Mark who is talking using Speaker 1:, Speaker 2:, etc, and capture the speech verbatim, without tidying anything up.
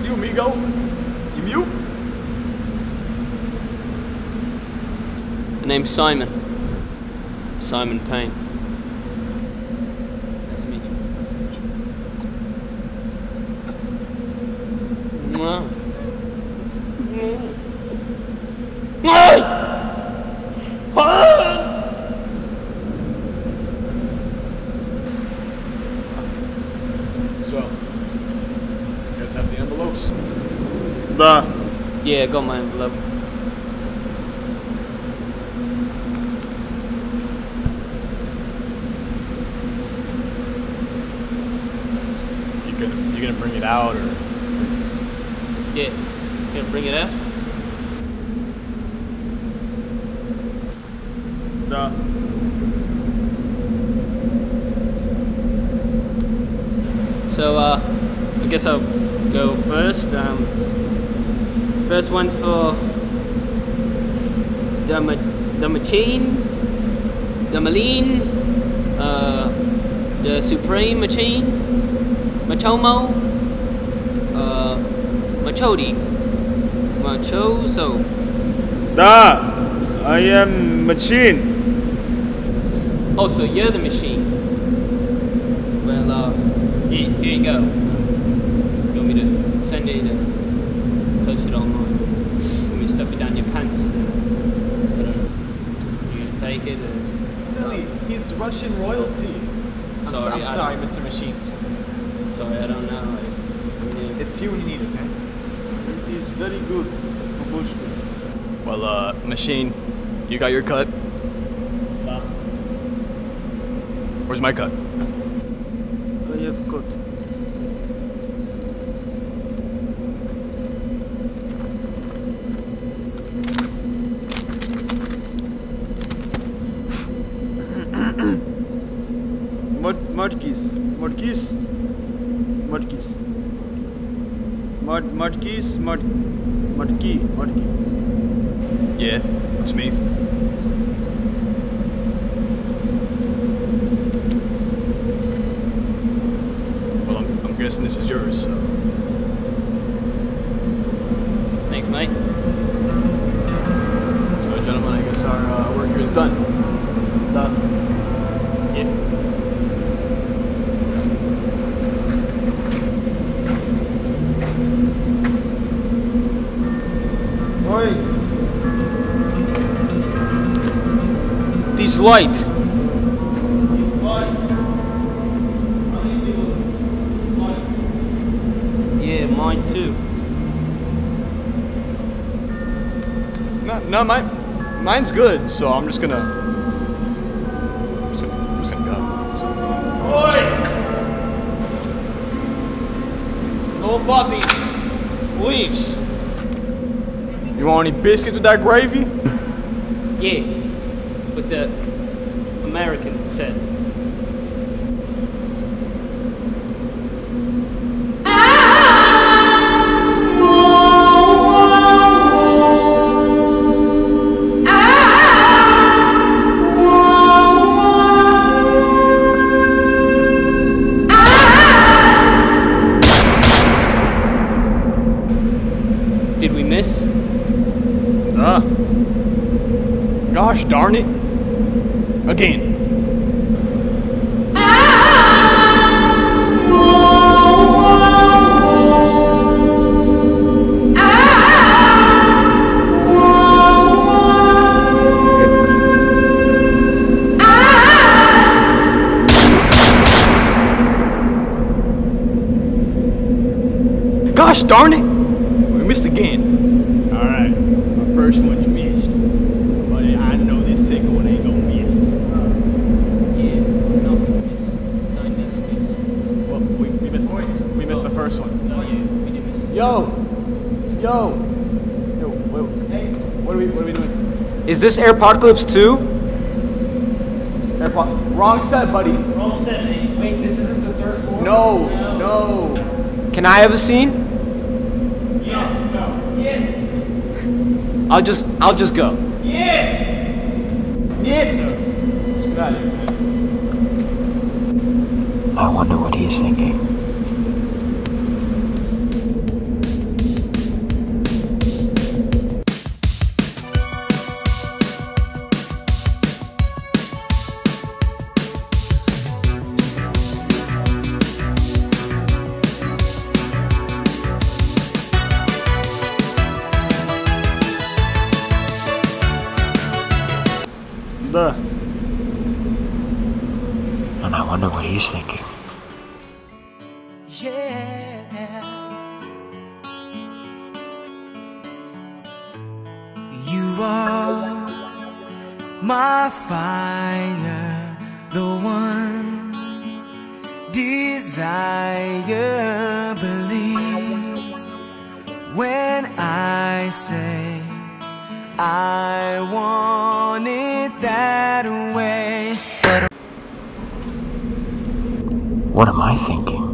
Speaker 1: you, amigo. You mute?
Speaker 2: The name's Simon. Simon Payne. Nice to meet you. Nice to meet you. Mwah. Mwah.
Speaker 1: So, you guys have the envelopes?
Speaker 3: Да.
Speaker 2: Yeah, I got my envelope.
Speaker 1: You gonna, you gonna bring it out, or?
Speaker 2: Yeah, gonna bring it out?
Speaker 3: Да.
Speaker 2: So, uh, I guess I'll go first. Um, first one's for the, ma the machine, the Maline, uh, the Supreme Machine, Machomo, uh, Machodi, Machoso.
Speaker 3: Да. I am machine.
Speaker 2: Oh, so you're the machine. Well, uh, here, here you go. You want me to send it and post it online? You want me to stuff it down your pants? I don't know. You gonna take it? Or...
Speaker 1: Silly, he's Russian royalty. I'm
Speaker 2: Sorry,
Speaker 1: so, I'm
Speaker 2: I
Speaker 1: sorry,
Speaker 2: don't-
Speaker 1: Mister Machine.
Speaker 2: Sorry, I don't know. I, I mean,
Speaker 1: It's you when you need it, man.
Speaker 3: It is very good. Babushkas.
Speaker 1: Well, uh, Machine, you got your cut?
Speaker 3: Да.
Speaker 1: Where's my cut?
Speaker 3: I have got. Mod Modkis. Modkis. Modkis. Mod Modkis. Mod Modki. Modki.
Speaker 1: Yeah, it's me. Well, I'm, I'm guessing this is yours, so.
Speaker 2: thanks, mate.
Speaker 1: So, gentlemen, I guess our uh, work here is done.
Speaker 3: Да.
Speaker 1: Yeah.
Speaker 3: Oi. This light. This light. This light.
Speaker 2: Yeah, mine too.
Speaker 1: No, no, mine, mine's good, so I'm just gonna. I'm just gonna, I'm just gonna go.
Speaker 3: Oi. Nobody leaves.
Speaker 1: You want any biscuits with that gravy?
Speaker 2: Yeah, with the American set. Did we miss?
Speaker 1: Ah. Gosh darn it. Again. Gosh darn it! We missed again. Alright, my first one's missed. But I know this second one ain't gonna miss.
Speaker 2: Yeah, it's not gonna miss. I never miss.
Speaker 1: Well, we, we missed we missed the first one.
Speaker 2: No, yeah, we did miss.
Speaker 1: Yo! Yo! Yo, wait, hey, what are we what are we doing?
Speaker 4: Is this Airpocalypse two?
Speaker 1: Airpod wrong set, buddy.
Speaker 2: Wrong set, mate. Wait, this isn't the third floor?
Speaker 1: No, no.
Speaker 4: Can I have a scene?
Speaker 3: Yes. No. Yes.
Speaker 4: I'll just I'll just go.
Speaker 3: Yes. Yes.
Speaker 1: Get out of here, man.
Speaker 5: I wonder what he's thinking. he's thinking.
Speaker 6: Yeah, you are my fire, the one desire. Believe when I say I want it that way. But
Speaker 5: what am I thinking?